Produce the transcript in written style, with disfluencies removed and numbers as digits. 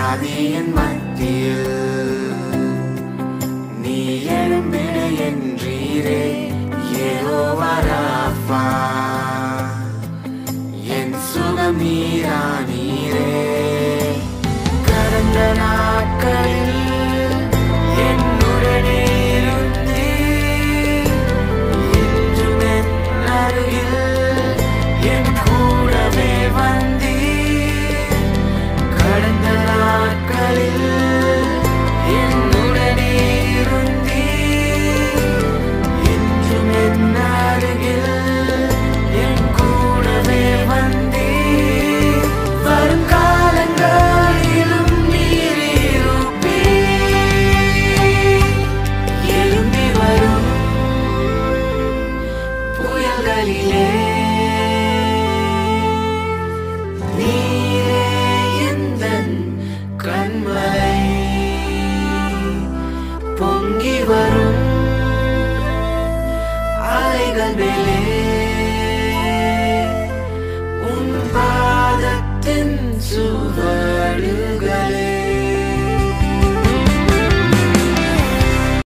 வியாதியின் மத்தியில் நீ எழும்பிடு என்றீரே யெகோவா ராஃபா என் சுகம் நீரானீரே கடந்த நாட்களில் என்னுடனே இருந்தீர் இன்றும் என் அருகில் என் கூடவே வந்தீர் கடந்த நாட்களில் என்னுடனே இருந்தீர் இன்றும் என் அருகில் என் கூடவே வந்தீர் வருங்காலங்களிலும் நீர் இருப்பீர் எழும்பி வரும் புயல்களிலே